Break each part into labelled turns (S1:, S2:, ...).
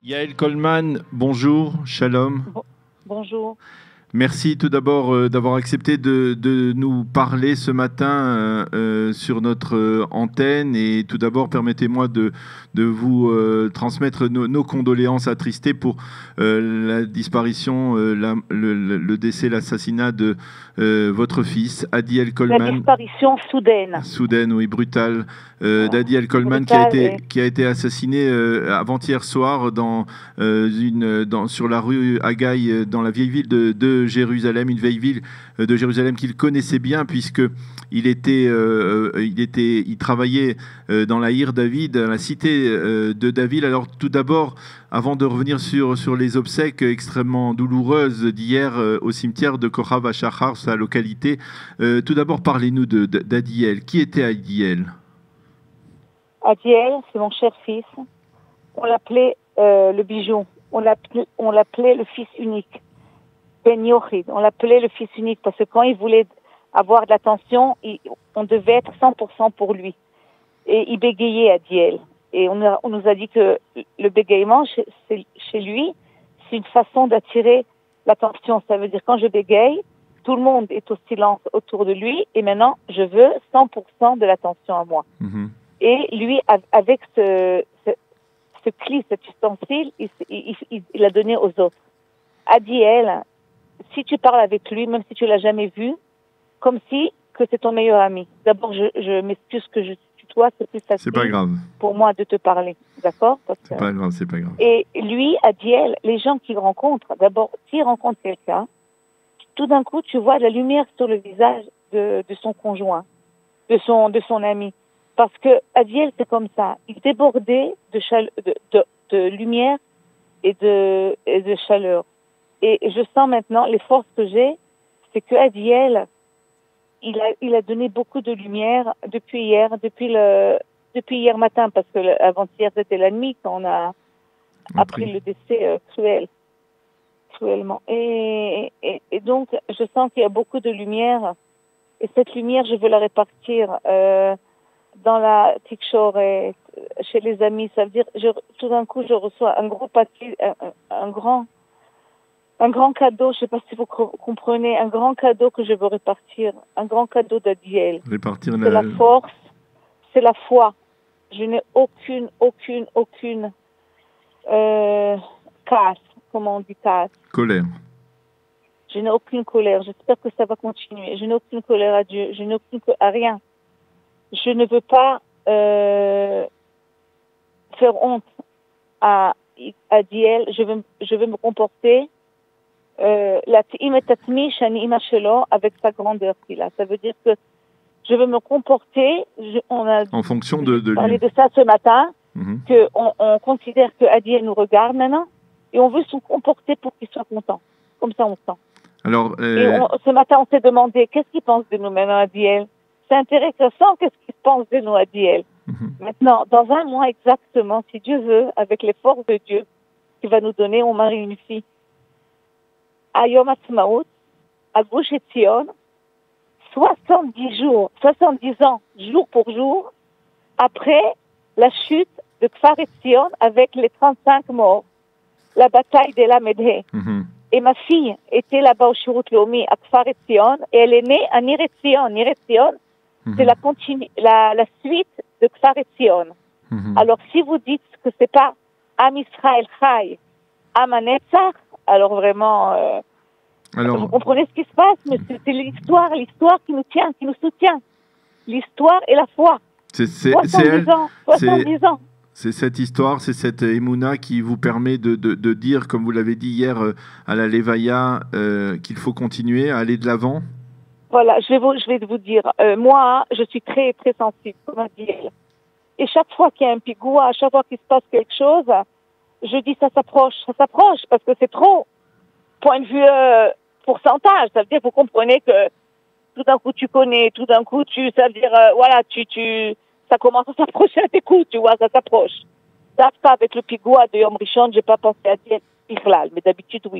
S1: Yael Coleman, bonjour, shalom.
S2: Bonjour.
S1: Merci tout d'abord d'avoir accepté de nous parler ce matin sur notre antenne. Et tout d'abord, permettez-moi de vous transmettre nos condoléances attristées pour la disparition, le décès, l'assassinat de votre fils, Adi El Coleman.
S2: La disparition soudaine.
S1: Soudaine, oui, brutale, d'Adi El Coleman qui a été assassiné avant-hier soir sur la rue Hagaï, dans la vieille ville de Jérusalem, une vieille ville de Jérusalem qu'il connaissait bien puisque il travaillait dans la Hir David, la cité de David. Alors tout d'abord, avant de revenir sur les obsèques extrêmement douloureuses d'hier au cimetière de Kochav HaShachar, sa localité, tout d'abord parlez-nous d'Adiel. Qui était Adiel?
S2: Adiel, c'est mon cher fils. On l'appelait le bijou. On l'appelait le fils unique. Ben Yochid. On l'appelait le fils unique parce que quand il voulait avoir de l'attention, on devait être 100% pour lui. Et il bégayait Adiel. Et on nous a dit que le bégaiement chez lui, c'est une façon d'attirer l'attention. Ça veut dire quand je bégaye, tout le monde est au silence autour de lui et maintenant je veux 100% de l'attention à moi. Mm-hmm. Et lui, avec ce cli, cet ustensile, il a donné aux autres. Adiel, si tu parles avec lui, même si tu l'as jamais vu, comme si que c'est ton meilleur ami. D'abord, je m'excuse que je tutoie, c'est plus facile.
S1: C'est pas grave.
S2: Pour moi de te parler, d'accord?
S1: C'est pas grave, c'est pas grave.
S2: Et lui, Adiel, les gens qu'il rencontre, d'abord, s'il rencontre quelqu'un, tout d'un coup, tu vois de la lumière sur le visage de son conjoint, de son ami. Parce que Adiel, c'est comme ça. Il débordait de lumière et de chaleur. Et je sens maintenant, les forces que j'ai, c'est que Adiel, il a donné beaucoup de lumière depuis hier matin, parce que avant-hier, c'était la nuit quand on a appris le décès cruellement. Et donc, je sens qu'il y a beaucoup de lumière. Et cette lumière, je veux la répartir dans la Tikshore, chez les amis. Ça veut dire, tout d'un coup, je reçois un gros papier, un grand cadeau, je ne sais pas si vous comprenez, un grand cadeau que je veux répartir, un grand cadeau d'Adiel.
S1: C'est
S2: la force, c'est la foi. Je n'ai aucune casse, comment on dit casse?
S1: Colère.
S2: Je n'ai aucune colère. J'espère que ça va continuer. Je n'ai aucune colère à Dieu. Je n'ai aucune à rien. Je ne veux pas faire honte à Adiel. Je veux me comporter avec sa grandeur qu'il a. Ça veut dire que je veux me comporter.
S1: En fonction de lui.
S2: Parlé de ça ce matin, qu'on considère que Adiel nous regarde maintenant et on veut se comporter pour qu'il soit content. Comme ça, on sent.
S1: Alors,
S2: ce matin, on s'est demandé qu'est-ce qu'il pense de nous maintenant, Adiel. C'est intéressant, qu'est-ce qu'il pense de nous, Adiel. Maintenant, dans un mois exactement, si Dieu veut, avec les forces de Dieu, qui va nous donner, on marie une fille. À Yom Ha'atzmaut, à Gush Etzion, 70 ans, jour pour jour, après la chute de Kfar Etzion avec les 35 morts, la bataille de la Medhe. Et ma fille était là-bas au Shirut Leomi à Kfar Etzion, et elle est née à Nir Etzion. Nir Etzion, c'est la suite de Kfar Etzion. Alors, si vous dites que c'est pas Am Israël Chai, Am Hanetzach, alors vraiment, vous comprenez ce qui se passe, mais c'est l'histoire qui nous tient, qui nous soutient. L'histoire et la foi. 70 ans.
S1: C'est cette histoire, c'est cette émouna qui vous permet de dire, comme vous l'avez dit hier à la Levaya, qu'il faut continuer à aller de l'avant.
S2: Voilà, je vais vous dire, moi, je suis très, très sensible, comme on dit. Et chaque fois qu'il y a un pigoua, à chaque fois qu'il se passe quelque chose, je dis ça s'approche, parce que c'est trop. Point de vue pourcentage, ça veut dire, vous comprenez que tout d'un coup tu connais, tout d'un coup ça veut dire, voilà, ça commence à s'approcher à tes coups, tu vois, ça s'approche. Ça, avec le pigoua de Yom Rishon, j'ai pas pensé à dire Bichlal, mais d'habitude, oui.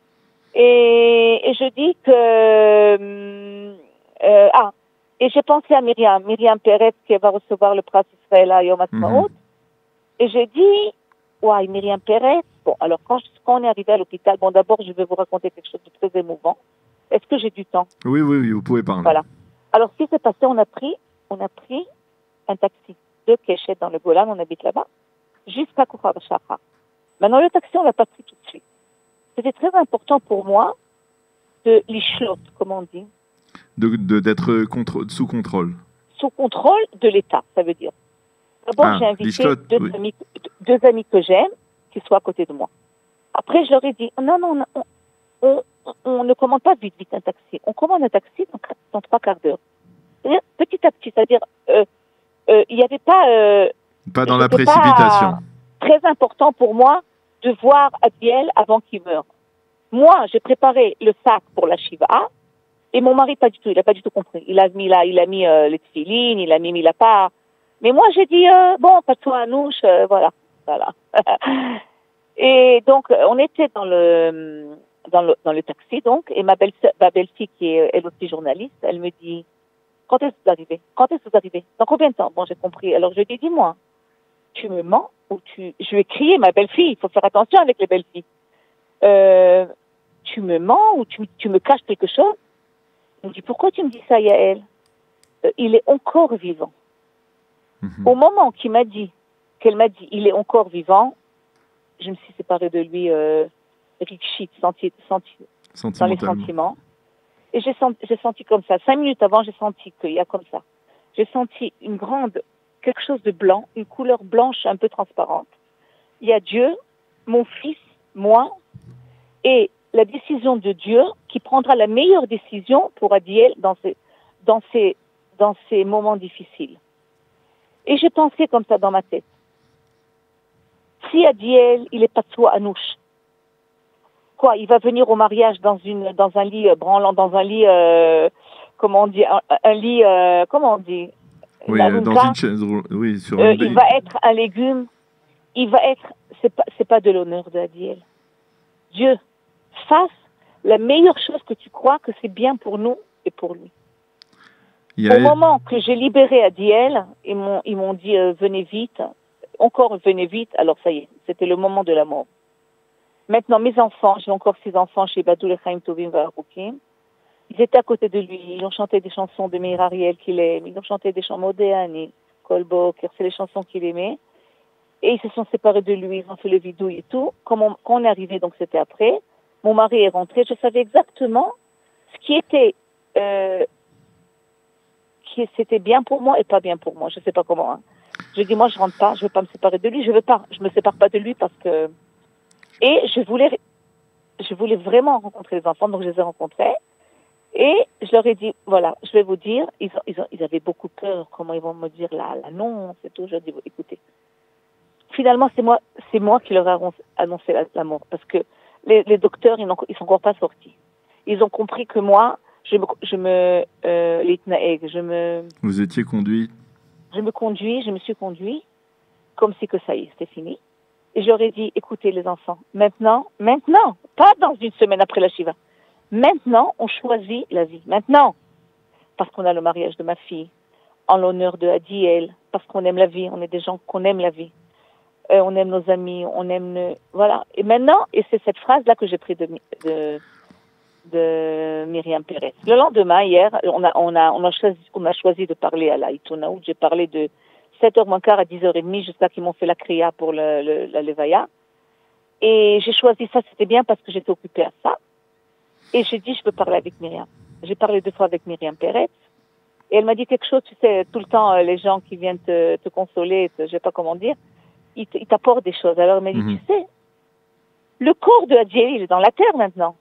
S2: Et je dis que... et j'ai pensé à Myriam Peretz, qui va recevoir le prince Israël à Yom Ha'atzmaut. Et j'ai dit, ouais, Myriam Peretz, Bon, alors quand on est arrivé à l'hôpital, bon, d'abord, je vais vous raconter quelque chose de très émouvant. Est-ce que j'ai du temps?
S1: Oui, oui, oui, vous pouvez parler.
S2: Voilà. Alors, ce qui s'est passé, on a pris un taxi de Keshet dans le Golan, on habite là-bas, jusqu'à Koufa Bashara. Maintenant, le taxi, on l'a pas pris tout de suite. C'était très important pour moi de l'ishlot, comme on dit.
S1: D'être sous contrôle.
S2: Sous contrôle de l'État, ça veut dire. D'abord, j'ai invité deux amis que j'aime qui soient à côté de moi. Après, je leur ai dit, non, on ne commande pas vite un taxi. On commande un taxi dans 3 quarts d'heure. C'est-à-dire, petit à petit, c'est-à-dire, il n'y avait pas...
S1: pas dans la précipitation.
S2: Très important pour moi de voir Adiel avant qu'il meure. Moi, j'ai préparé le sac pour la Shiva, et mon mari, pas du tout, il n'a pas du tout compris. Il a mis les tefilines, il a mis la part. Mais moi, j'ai dit, bon, pas toi, Anouche, voilà. Et donc, on était dans le taxi, donc, et ma belle-fille, qui est elle aussi journaliste, elle me dit, quand est-ce que vous arrivez? Dans combien de temps? Bon, j'ai compris. Alors, je lui ai dit, dis-moi, tu me mens ou je lui ai crié, ma belle-fille, il faut faire attention avec les belles-filles. Tu me mens ou tu me caches quelque chose? Elle me dit, pourquoi tu me dis ça, Yael? Il est encore vivant. Au moment qu'elle m'a dit, il est encore vivant, je me suis séparée de lui, rikshit, dans les sentiments. Et j'ai senti comme ça. 5 minutes avant, j'ai senti qu'il y a comme ça. J'ai senti quelque chose de blanc, une couleur blanche un peu transparente. Il y a Dieu, mon fils, moi, et la décision de Dieu qui prendra la meilleure décision pour Adiel dans ces moments difficiles. Et j'ai pensé comme ça dans ma tête. Si Adiel, il est pas de soi Anouche, quoi, il va venir au mariage dans un lit branlant, dans un lit, comment on dit, un lit, comment on dit?
S1: Oui, dans une chaise, oui, sur une
S2: il va être un légume, c'est pas de l'honneur de Adiel. Dieu, fasse la meilleure chose que tu crois que c'est bien pour nous et pour lui. Au moment que j'ai libéré Adiel, ils m'ont dit venez vite, alors ça y est, c'était le moment de la mort. Maintenant, mes enfants, j'ai encore 6 enfants chez Badou Lechaim Tovim Vaharoukim. Ils étaient à côté de lui, ils ont chanté des chansons de Meir Ariel qu'il aime, ils ont chanté des chants Modéani, Kolbo, c'est les chansons qu'il aimait. Et ils se sont séparés de lui, ils ont fait le vidouille et tout. Quand on est arrivé, donc c'était après, mon mari est rentré, je savais exactement ce qui était... c'était bien pour moi et pas bien pour moi, je sais pas comment. Je dis moi je rentre pas, je veux pas me séparer de lui, je me sépare pas de lui parce que et je voulais vraiment rencontrer les enfants, donc je les ai rencontrés et je leur ai dit voilà, je vais vous dire, ils avaient beaucoup peur, comment ils vont me dire l'annonce et tout. Je leur ai dit écoutez, finalement c'est moi qui leur ai annoncé la mort parce que les docteurs ils sont encore pas sortis. Ils ont compris que moi
S1: Vous étiez conduit?
S2: Je me suis conduit, comme si que ça y est, c'était fini. Et je leur ai dit, écoutez les enfants, maintenant, pas dans une semaine après la Shiva, maintenant on choisit la vie, maintenant, parce qu'on a le mariage de ma fille, en l'honneur de Adiel, parce qu'on aime la vie, on est des gens qu'on aime la vie, on aime nos amis, voilà. Et maintenant, et c'est cette phrase-là que j'ai pris de Myriam Pérez. Le lendemain, hier, on a choisi de parler à la Itonaout. J'ai parlé de 7h moins quart à 10h30 jusqu'à qu'ils m'ont fait la kriya pour la Levaya. Et j'ai choisi ça, c'était bien parce que j'étais occupée à ça. Et j'ai dit, je peux parler avec Myriam. J'ai parlé 2 fois avec Myriam Pérez. Et elle m'a dit quelque chose, tu sais, tout le temps, les gens qui viennent te consoler, je sais pas comment dire, ils t'apportent des choses. Alors elle m'a dit, tu sais, le corps de Adjeli, il est dans la terre maintenant.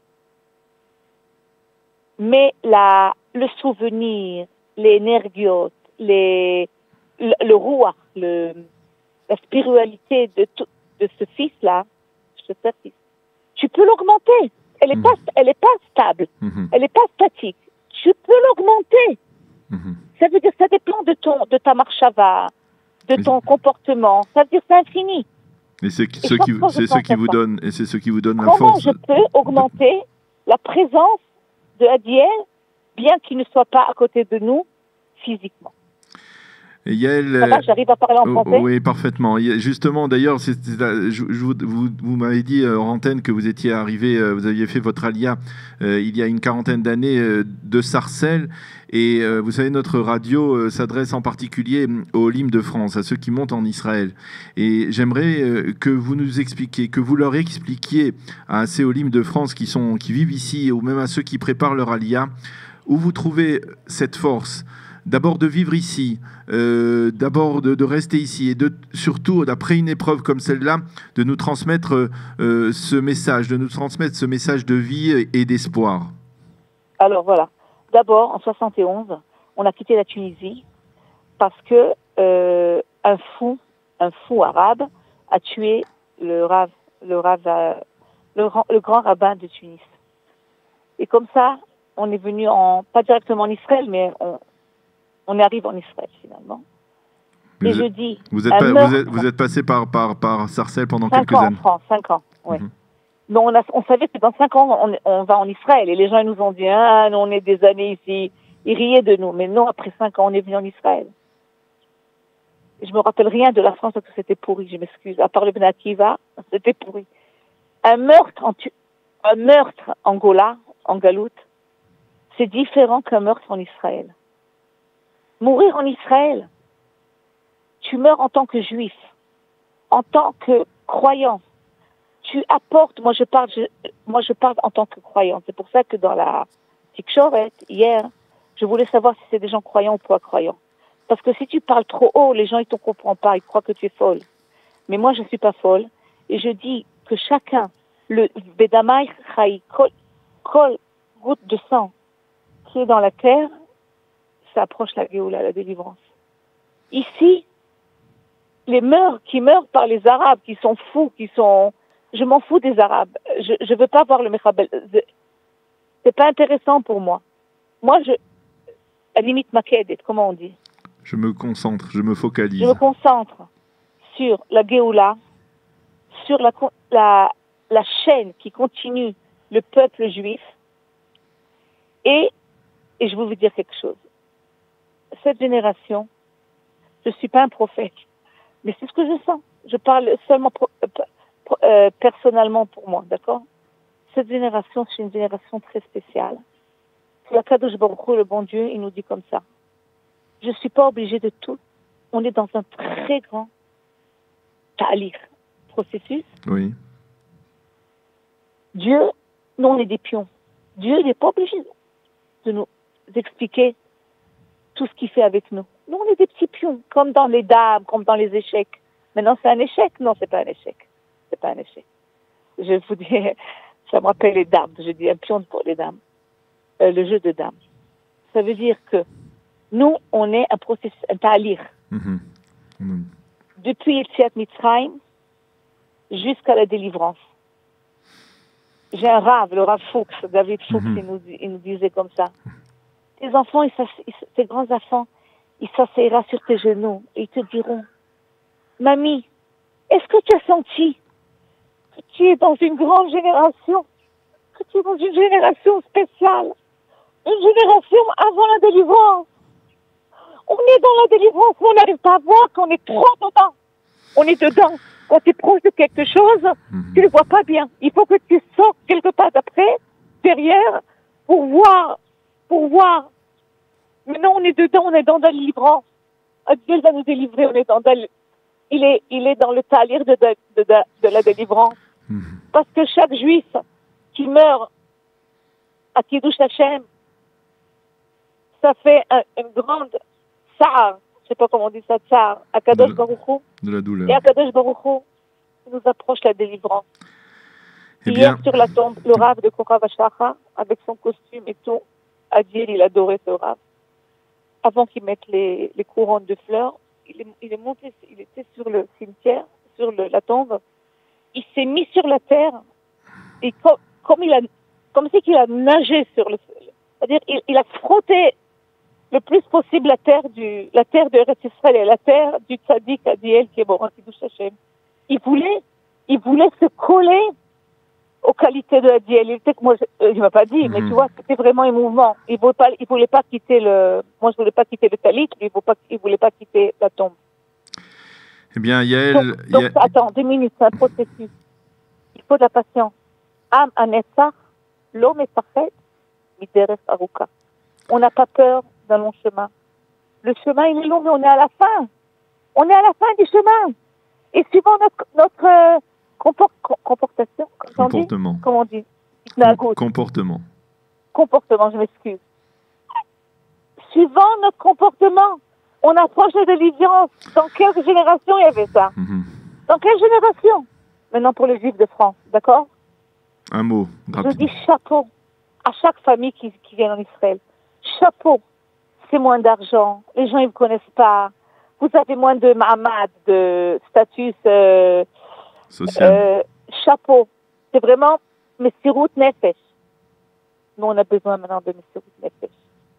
S2: Mais le souvenir, les énergiotes, le roi, la spiritualité de ce fils-là, tu peux l'augmenter. Elle est pas stable. Elle est pas statique. Tu peux l'augmenter. Ça veut dire que ça dépend de ta marchava, de ton comportement. Ça veut dire que c'est infini.
S1: Et c'est ce qui vous donne la
S2: Comment
S1: force.
S2: je peux augmenter la présence de Adiel, bien qu'il ne soit pas à côté de nous physiquement.
S1: Yael,
S2: Ça va, j'arrive à parler en français?
S1: oui, parfaitement. Justement, d'ailleurs, vous m'avez dit en antenne que vous étiez arrivé, vous aviez fait votre alia il y a une quarantaine d'années de Sarcelles. Et vous savez, notre radio s'adresse en particulier aux Olim de France, à ceux qui montent en Israël. Et j'aimerais que vous nous expliquiez, que vous leur expliquiez à ces Olim de France qui vivent ici, ou même à ceux qui préparent leur alia, où vous trouvez cette force. D'abord de vivre ici, d'abord de rester ici, et surtout, après une épreuve comme celle-là, de nous transmettre ce message, de vie et d'espoir.
S2: Alors voilà. D'abord, en 71, on a quitté la Tunisie parce que un fou arabe a tué le grand rabbin de Tunis. Et comme ça, on est venu pas directement en Israël, mais on arrive en Israël finalement. Et je dis,
S1: vous êtes passé par Sarcelles pendant quelques années.
S2: 5 ans, oui. Mm-hmm. Mais on savait que dans 5 ans, on va en Israël. Et les gens nous ont dit, nous, on est des années ici. Ils riaient de nous. Mais non, après 5 ans, on est venu en Israël. Et je me rappelle rien de la France parce que c'était pourri, je m'excuse. À part le Ben Akiva, c'était pourri. Un meurtre en Gola, en Galoute, c'est différent qu'un meurtre en Israël. Mourir en Israël, tu meurs en tant que juif, en tant que croyant. Tu apportes, moi je parle en tant que croyant. C'est pour ça que dans la Tikchoret, hier, je voulais savoir si c'est des gens croyants ou pas croyants. Parce que si tu parles trop haut, les gens ils ne te comprennent pas, ils croient que tu es folle. Mais moi je ne suis pas folle. Et je dis que chacun, le Bedamai Chai, kol goutte de sang qui est dans la terre, ça approche la Géoula, la délivrance. Ici, qui meurent par les Arabes, qui sont fous, je m'en fous des Arabes. Je veux pas voir le Mechabel. C'est pas intéressant pour moi. Moi, à limite makedet, comment on dit?
S1: Je me concentre, je me focalise.
S2: Je me concentre sur la Géoula, sur la chaîne qui continue le peuple juif. Et je veux vous dire quelque chose. Cette génération, je suis pas un prophète, mais c'est ce que je sens. Je parle seulement personnellement pour moi, d'accord? Cette génération, c'est une génération très spéciale. La Kadosh Baruch Hu, le bon Dieu, il nous dit comme ça. Je suis pas obligée de tout. On est dans un très grand processus.
S1: Oui.
S2: Dieu, nous on est des pions. Dieu, il n'est pas obligé de nous expliquer tout ce qu'il fait avec nous. Nous, on est des petits pions, comme dans les dames, comme dans les échecs. Maintenant, c'est un échec? Non, c'est pas un échec. C'est pas un échec. Je vous dis, ça me rappelle les dames. Je dis un pion pour les dames. Le jeu de dames. Ça veut dire que nous, on est un processus, un ta'alir. Depuis Yetziat Mitzrayim jusqu'à la délivrance. J'ai un rave, le rave Fuchs, David Fuchs, il nous disait comme ça. Tes enfants, tes grands enfants, ils s'asseyeront sur tes genoux et ils te diront, Mamie, est-ce que tu as senti que tu es dans une grande génération, que tu es dans une génération spéciale, une génération avant la délivrance? On est dans la délivrance, mais on n'arrive pas à voir qu'on est trop dedans. On est dedans. Quand tu es proche de quelque chose, tu ne le vois pas bien. Il faut que tu sortes quelque part d'après, derrière, pour voir. Maintenant, on est dedans, on est dans la délivrance. Dieu va nous délivrer, on est il est dans le talir de la délivrance. Parce que chaque juif qui meurt à Kiddush Hashem, ça fait une grande tsar, je sais pas comment on dit ça, tsar, à Kadosh Baruch Hu.
S1: De la douleur.
S2: Et à Kadosh Baruch Hu, nous approche la délivrance. Hier, sur la tombe, le Rav de Korav Ashacha, avec son costume et tout, Adil, il adorait ce Rav. Avant qu'il mette les couronnes de fleurs, il est monté, il était sur le cimetière, sur la tombe, il s'est mis sur la terre, et comme si qu'il a nagé sur c'est-à-dire, il a frotté le plus possible la terre de Eretz Israël et la terre du Tzadik Adiel qui est bon, Kiddush Hashem. Il voulait se coller aux qualités de Adiel. Il était que moi, je m'a pas dit, mais tu vois, c'était vraiment émouvant. Il voulait pas quitter moi je voulais pas quitter le talit, lui il voulait pas quitter la tombe.
S1: Eh bien, Yael...
S2: Donc, attends, 2 minutes, c'est un processus. Il faut de la patience. Am anetzach, l'homme est parfait, miderech aruka. On n'a pas peur d'un long chemin. Le chemin, il est long, mais on est à la fin. On est à la fin du chemin. Et suivant notre comportation,
S1: comportement.
S2: Comment on dit
S1: Comportement.
S2: Comportement, je m'excuse. Suivant notre comportement, on approche de l'évidence. Dans quelle génération il y avait ça? Dans quelle génération? Maintenant pour les Juifs de France, d'accord?
S1: Un mot, rapide.
S2: Je dis chapeau à chaque famille qui vient en Israël. Chapeau. C'est moins d'argent. Les gens, ils ne vous connaissent pas. Vous avez moins de ma'amad, de statut
S1: social.
S2: Chapeau. C'est vraiment Messirut Nefesh. Nous, on a besoin maintenant de Messirut Nefesh.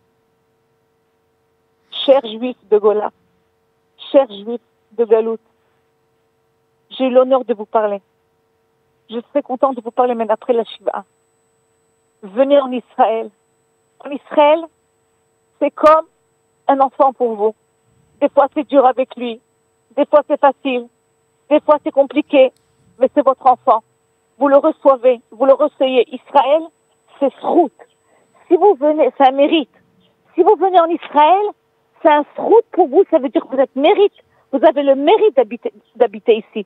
S2: Chers Juifs de Gola, chers Juifs de Galout, j'ai eu l'honneur de vous parler. Je serais contente de vous parler même après la Shiva. Venez en Israël. En Israël, c'est comme un enfant pour vous. Des fois, c'est dur avec lui. Des fois, c'est facile. Des fois, c'est compliqué. Mais c'est votre enfant. Vous le recevez. Vous le recevez. Israël, c'est srout. Si vous venez, c'est un mérite. Si vous venez en Israël, c'est un srout pour vous. Ça veut dire que vous êtes mérite. Vous avez le mérite d'habiter ici.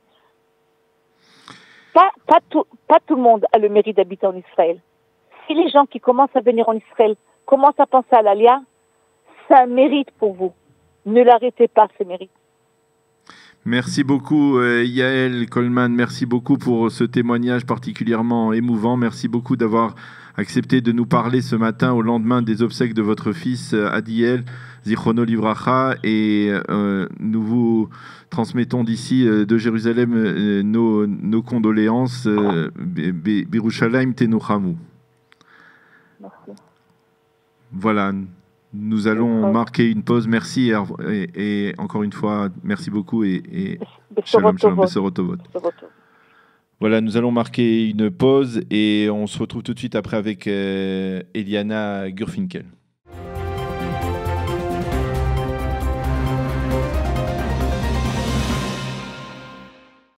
S2: Pas tout le monde a le mérite d'habiter en Israël. Si les gens qui commencent à venir en Israël commencent à penser à l'Alia, c'est un mérite pour vous. Ne l'arrêtez pas, ce mérite.
S1: Merci beaucoup, Yael Coleman. Merci beaucoup pour ce témoignage particulièrement émouvant. Merci beaucoup d'avoir accepté de nous parler ce matin au lendemain des obsèques de votre fils Adiel, Zichrono Livracha. Et nous vous transmettons d'ici, de Jérusalem, nos condoléances. Birushalayim Tenuchamu.
S2: Merci.
S1: Voilà. Nous allons marquer une pause. Merci et encore une fois, merci beaucoup et shalom, shalom, besorotovot. Voilà, nous allons marquer une pause et on se retrouve tout de suite après avec Eliana Gurfinkel.